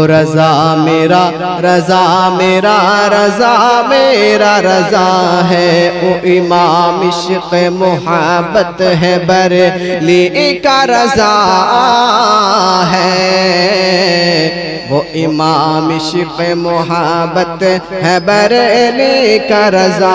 वो रज़ा मेरा रज़ा मेरा रज़ा मेरा रज़ा है। वो इमाम इश्क़ मोहब्बत है बरेली का रज़ा है। वो इमाम इश्क़ मोहब्बत है बरेली का रज़ा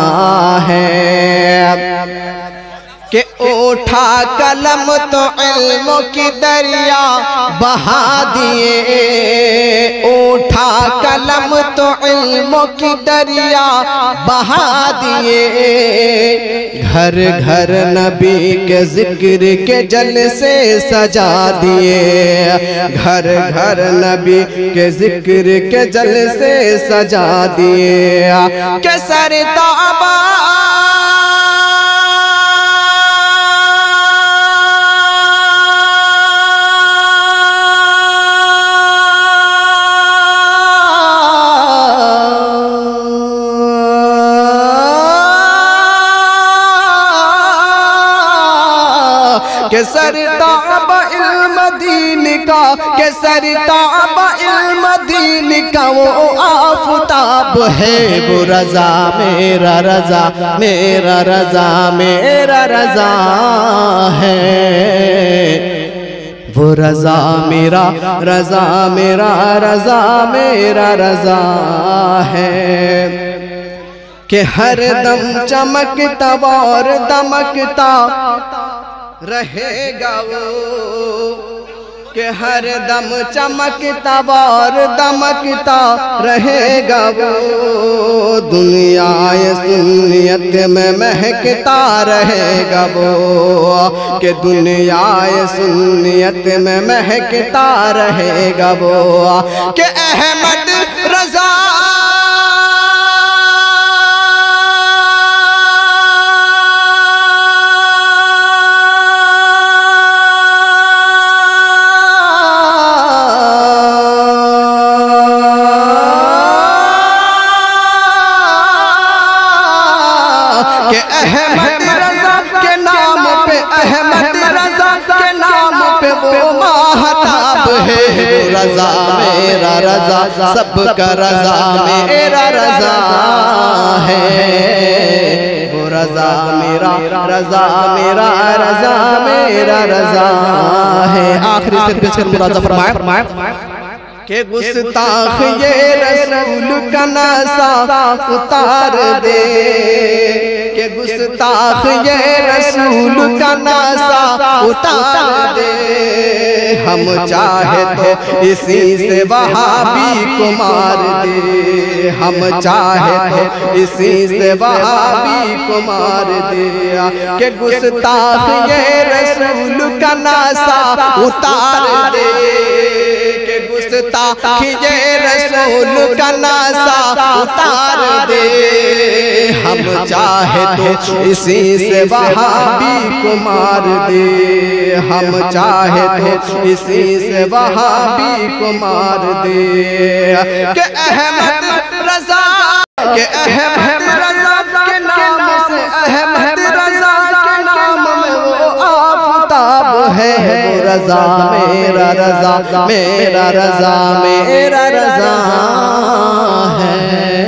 है। कि उठा कलम तो इल्म की दरिया बहा दिए, उठा कलम तो इल्म की दरिया बहा दिए। घर घर नबी के जिक्र के जलसे सजा दिए, घर घर नबी के जिक्र के जलसे सजा दिए। के सरताबा के सरताब इल्म दीन का, के सरताब इल्म दीन का वो आफताब है। वो रज़ा मेरा रज़ा मेरा रज़ा मेरा रज़ा है। वो रज़ा मेरा रज़ा मेरा रज़ा मेरा रज़ा है। कि हर दम चमकता और दमकता रहेगा वो, कि हर दम चमकता और दमकता रहेगा वो। दुनिया सुन्नियत में महकता रहेगा वो, कि दुनिया सुन्नियत में महकता रहेगा वो। कि अहमद रज़ा के अहमद रज़ा के नाम पे, अहमद रज़ा के नाम पे वो महताब है। वो रज़ा मेरा रज़ा सबका रज़ा मेरा रज़ा है। वो रज़ा मेरा रज़ा मेरा रज़ा मेरा रज़ा है। आखिरी से पेश कर मुरादा फरमाए के गुस्ताख ये रसूल का नासा उतार दे, के गुस्ताख ये रसूल का नासा उतार दे। हम चाहे तो इसी से वहाबी को मार दे, हम चाहे तो इसी से वहाबी को मार दे। के गुस्ताख ये रसूल का नासा उतार दे, गुस्ताख ये रसूल का नासा उतार दे। हम चाहे तो इसी से वहाबी को मार दे, हम चाहे तो इसी से वहाबी को मार दे। के अहमद रज़ा के अहमद रज़ा के नाम से, अहमद रज़ा के नाम में वो आफताब है। वो रज़ा मेरा रज़ा मेरा रज़ा मेरा रज़ा है।